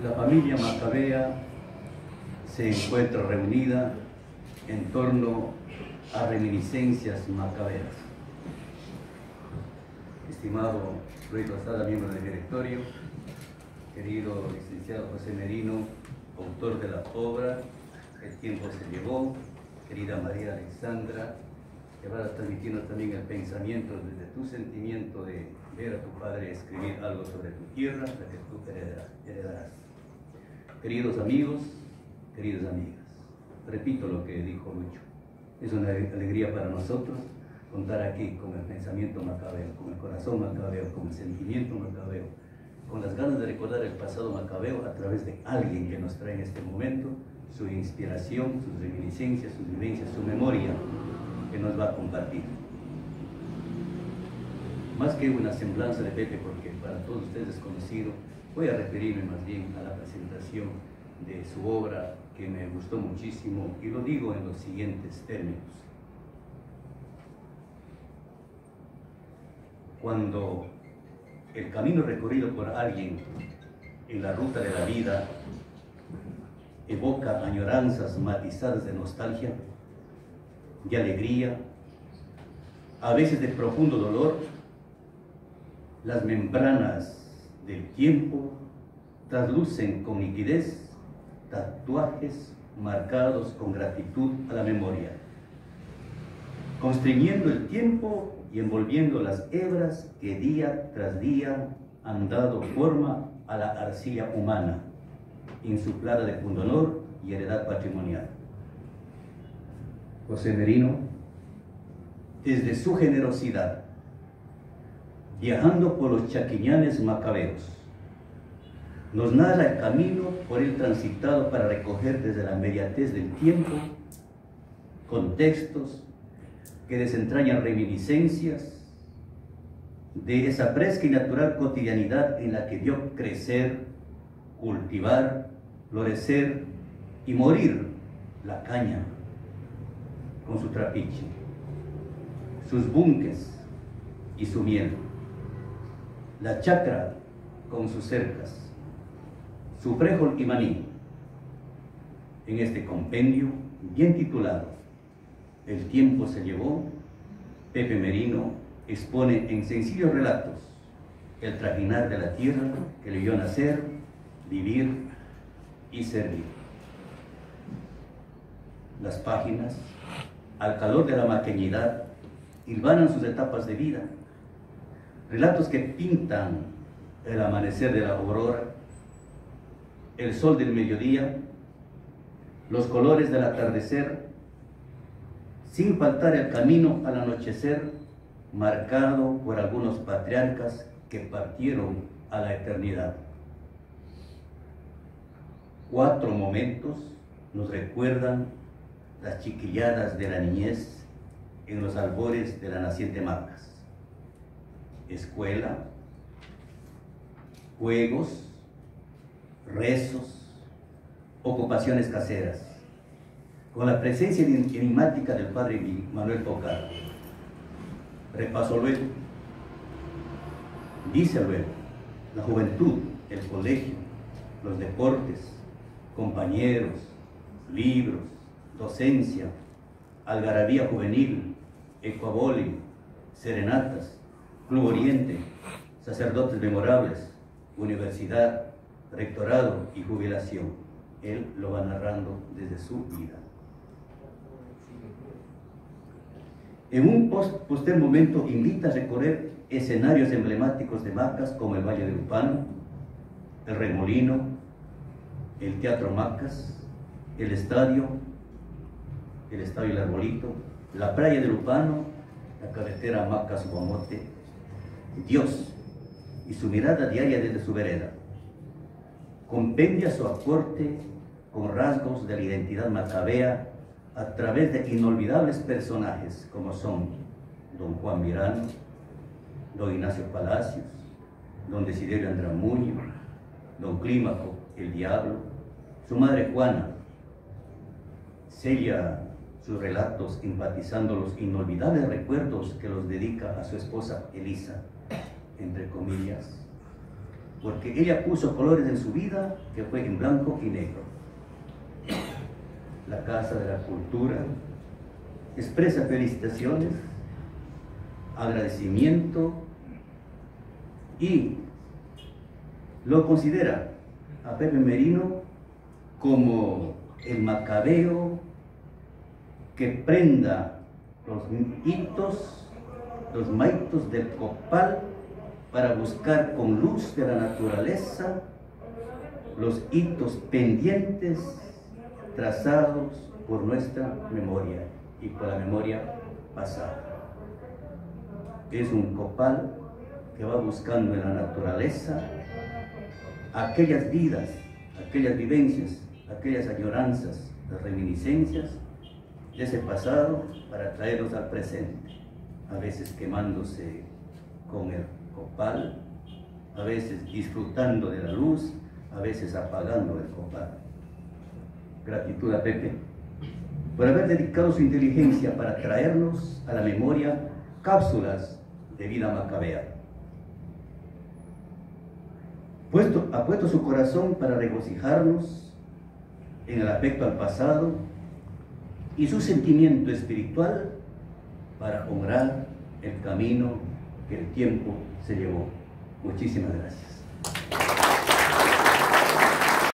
La familia macabea se encuentra reunida en torno a reminiscencias macabeas. Estimado Luis Lozada, miembro del directorio, querido licenciado José Merino, autor de la obra El tiempo se llevó, querida María Alexandra, que va a transmitirnos también el pensamiento desde tu sentimiento de ver a tu padre escribir algo sobre tu tierra, la que tú heredarás. Queridos amigos, queridas amigas, repito lo que dijo Lucho, es una alegría para nosotros contar aquí con el pensamiento macabeo, con el corazón macabeo, con el sentimiento macabeo, con las ganas de recordar el pasado macabeo a través de alguien que nos trae en este momento su inspiración, sus reminiscencias, sus vivencias, su memoria, que nos va a compartir. Más que una semblanza de Pepe, porque para todos ustedes es conocido, voy a referirme más bien a la presentación de su obra, que me gustó muchísimo, y lo digo en los siguientes términos. Cuando el camino recorrido por alguien en la ruta de la vida evoca añoranzas matizadas de nostalgia, de alegría, a veces de profundo dolor, las membranas del tiempo traslucen con nitidez tatuajes marcados con gratitud a la memoria, constriñendo el tiempo y envolviendo las hebras que día tras día han dado forma a la arcilla humana, insuflada de pundonor y heredad patrimonial. José Merino, desde su generosidad, viajando por los chaquiñanes macabeos, nos narra el camino por él transitado para recoger desde la inmediatez del tiempo contextos que desentrañan reminiscencias de esa fresca y natural cotidianidad en la que vio crecer, cultivar, florecer y morir la caña con su trapiche, sus bunques y su miel, la chacra con sus cercas, su frijol y maní. En este compendio bien titulado El tiempo se llevó, Pepe Merino expone en sencillos relatos el trajinar de la tierra que le vio nacer, vivir y servir. Las páginas, al calor de la maqueñidad, hilvanan sus etapas de vida, relatos que pintan el amanecer de la aurora, el sol del mediodía, los colores del atardecer, sin faltar el camino al anochecer, marcado por algunos patriarcas que partieron a la eternidad. 4 momentos nos recuerdan las chiquilladas de la niñez en los albores de la naciente Macas: escuela, juegos, rezos, ocupaciones caseras, con la presencia enigmática del padre Manuel Tocar. Repaso luego. Dice luego: la juventud, el colegio, los deportes, compañeros, libros, docencia, algarabía juvenil, ecuaboli, serenatas, Club Oriente, sacerdotes memorables, universidad, rectorado y jubilación. Él lo va narrando desde su vida. En un posterior momento invita a recorrer escenarios emblemáticos de Macas como el Valle de Lupano, el Remolino, el Teatro Macas, el Estadio El Arbolito, la playa de Lupano, la carretera Macas-Guamote, Dios y su mirada diaria desde su vereda. Compendia su aporte con rasgos de la identidad macabea a través de inolvidables personajes como son don Juan Mirano, don Ignacio Palacios, don Desiderio Andramuño, don Clímaco, el Diablo, su madre Juana. Sella sus relatos enfatizando los inolvidables recuerdos que los dedica a su esposa Elisa, entre comillas, porque ella puso colores en su vida que fue en blanco y negro. La Casa de la Cultura expresa felicitaciones, agradecimiento y lo considera a Pepe Merino como el macabeo que prenda los hitos, los maitos del copal para buscar con luz de la naturaleza los hitos pendientes trazados por nuestra memoria y por la memoria pasada. Es un copal que va buscando en la naturaleza aquellas vidas, aquellas vivencias, aquellas añoranzas, las reminiscencias de ese pasado para traerlos al presente, a veces quemándose con el copal, a veces disfrutando de la luz, a veces apagando el copal. Gratitud a Pepe por haber dedicado su inteligencia para traernos a la memoria cápsulas de vida macabea. Ha puesto su corazón para regocijarnos en el afecto al pasado y su sentimiento espiritual para honrar el camino que el tiempo se llevó. Muchísimas gracias.